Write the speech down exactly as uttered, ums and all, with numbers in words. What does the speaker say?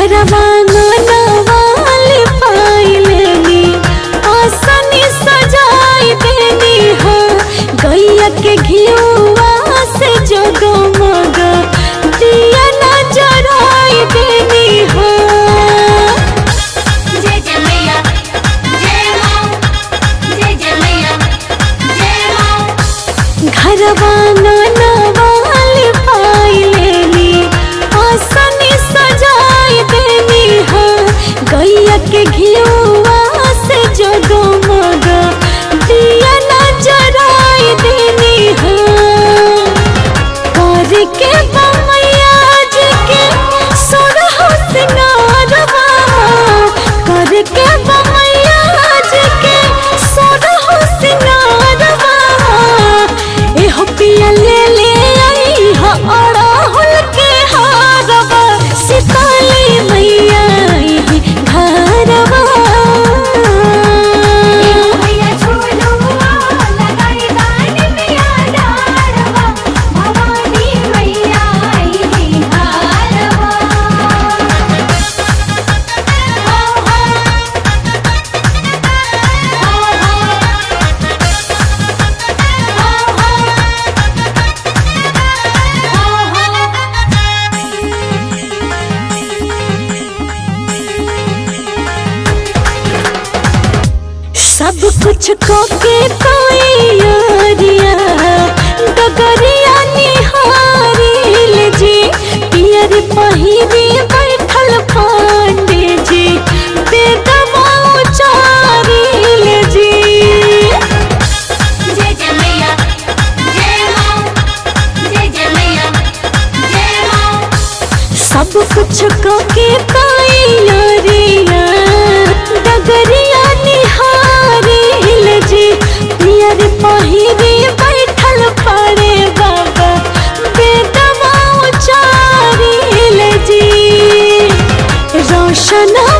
घरवा नवाले पाइलेनी आसनी सजाई देनी हो गैया के घिउआ से जगमग दिया न जराई देनी हो। जय जय मैया जय मां जय जय मैया जय मां। घरवा नवाले पाइलेनी आसनी सजाई देनी हो गैया के घिउआ से जगमग दिया न जराई देनी हो। कर के बमैया जी के सोरह सिंगारवा कर के बमैया जी के सोरह सिंगारवा एहो पिया ले ले आई हो अड़हुल के हारवा सीताली मैया आई घरवा। भैया झूलुआ लगाई दानी मैया डारवा भवानी मैया आई हारवा। हो हो सब कुछ को के कोई यारिया डगरिया निहारिल जी पियर पहिरी बैठल पांडे जी बेदवा उचारिल जी। जय जय मैया जय मां जय जय मैया जय मां। सब कुछ को के कोई यारिया डगरिया निहारिल जी पियर पहिरी बैठल पड़े बाबा बेदवा उचारिल जी। रोशन